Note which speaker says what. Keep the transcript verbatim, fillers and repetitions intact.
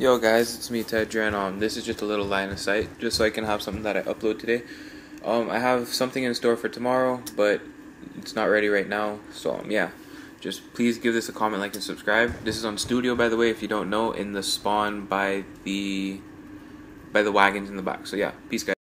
Speaker 1: Yo guys, it's me Tedra, and um, this is just a little line of sight, just so I can have something that I upload today. Um, I have something in store for tomorrow, but it's not ready right now. So um, yeah, just please give this a comment, like, and subscribe. This is on Studio, by the way, if you don't know, in the spawn by the by the wagons in the back. So yeah, peace, guys.